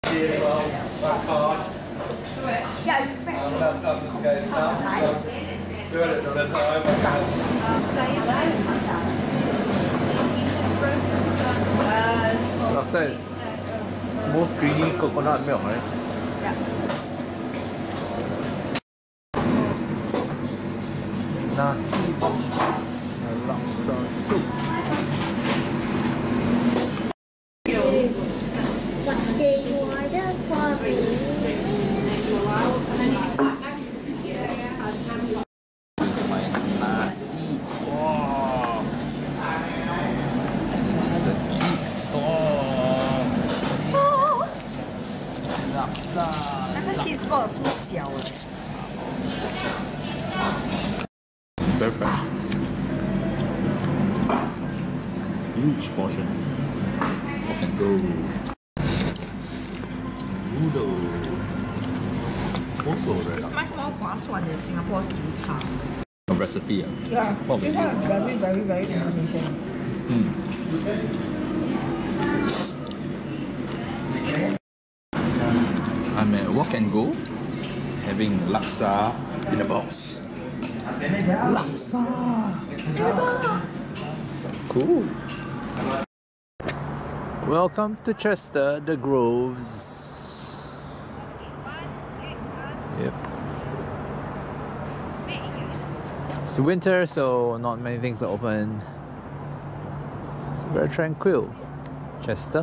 Yeah, it's Laksa is smooth, creamy coconut milk, right? Yeah. Nasi beans, laksa soup. It's my nasi box. It's a kid's box. Laksa. 那个 cheese box 不小了。 Very fresh. Huge portion. Wok Go. Noodle. Also very It's much more 划算 than Singapore's 煮茶。 A recipe. Yeah. What This one is very Indonesian. I'm at Wok Go, having laksa in a box. Laksa! Cool. Welcome to Chester, the Groves. Yep. It's winter, so not many things are open. It's very tranquil, Chester.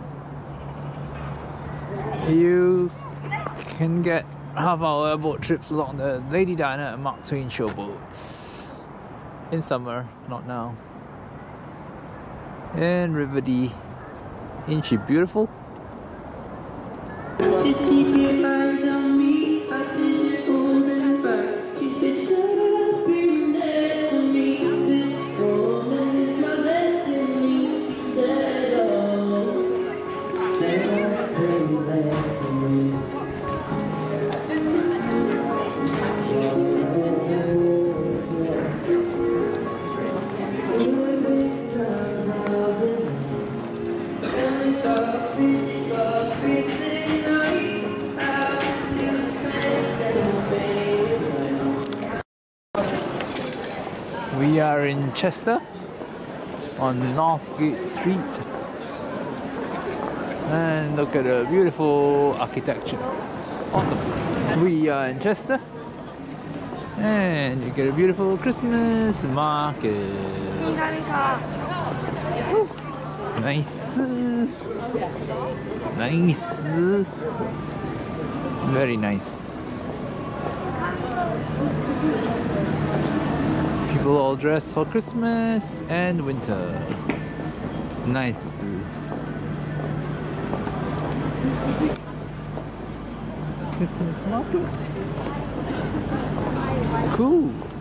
You can get half-hour boat trips along the Lady Diana and Mark Twain showboats. In summer, not now. And River Dee. Ain't she beautiful? Just keep your eyes on me. I said you're holding back. She said, shut up, be next to me. This woman is my destiny. She said, oh, come back to me. We are in Chester on Northgate Street, and look at the beautiful architecture. Awesome. We are in Chester, and you get a beautiful Christmas market. Woo. Nice. Nice. Very nice. People all dressed for Christmas and winter. Nice. Christmas markets. Cool.